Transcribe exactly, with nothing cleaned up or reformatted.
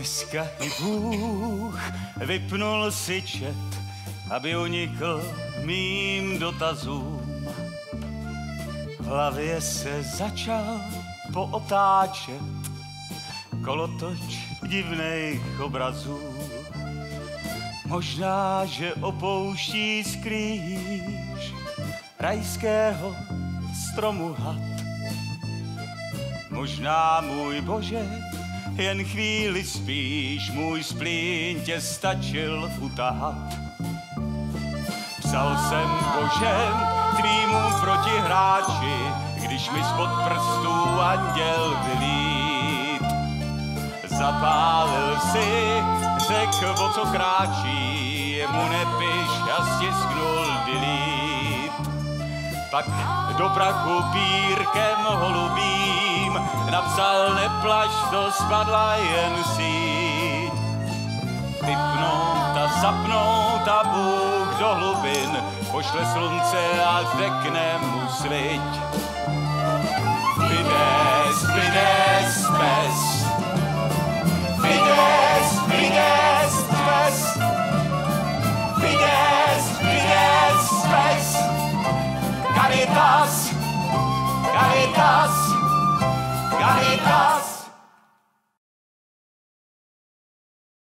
Dneska i Bůh vypnul si čet, aby unikl mým dotazům. V hlavě se začal pootáčet kolotoč divných obrazů. Možná, že opouští skrýš rajského stromu had. Možná, můj Bože, jen chvíli spíš, můj splín tě stačil utahat. Psal jsem Božem tvýmu protihráči, když mi spod prstů anděl vylít. Zapálil si, řekl, o co kráčí, jemu nepiš a stisknul delete. Pak do prachu pírkem holubým napsal neplač, to spadla jen síť. Vypnout a zapnout a Bůh do hlubin pošle slunce a řekne mu sviť. Zbyde, zbyde